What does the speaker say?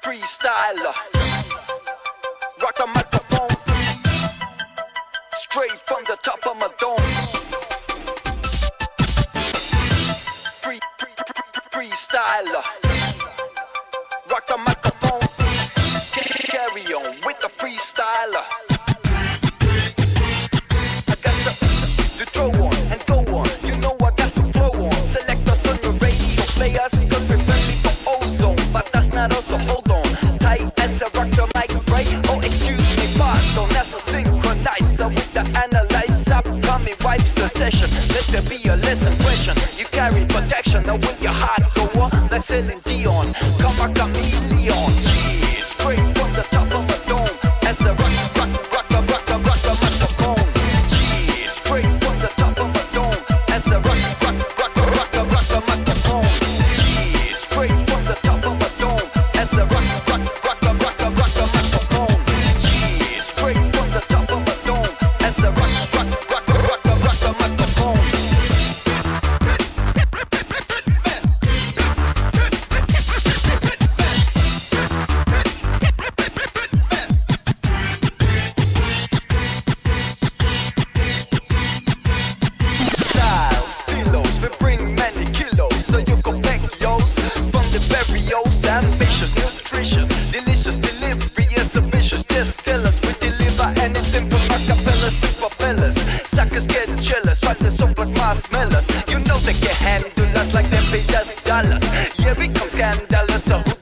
freestyler. Rock the microphone, straight from the top of my dome. Freestyler. Rock the microphone, carry on with the freestyler. I got to throw on and go on. You know I got to flow on. Select us on your radio players, cause we're friendly for ozone. But that's not us, so hold on. Tight as a rock the mic, right? Oh, excuse me, pardon. That's a synchronizer with the analyzer. Coming wipes the session. Let there be a lesson question. You carry protection, now with your heart go on. Like Celine Dion, come a chameleon. Yeah, straight from the top of a dome. As a rock the microphone. Yeah, straight from the top of a dome. As a rock the microphone. Yeah, straight from the top of a dome. As a rock the microphone. Yeah, straight from the top of a dome. As a rock the microphone. Ambitious, nutritious, delicious delivery is ambitious. Just tell us we deliver anything from acapellas to propellers. Suckers get jealous, try to soak like marshmallows. You know they can handle us like them pay us dollars. Yeah, we come scandalous, so who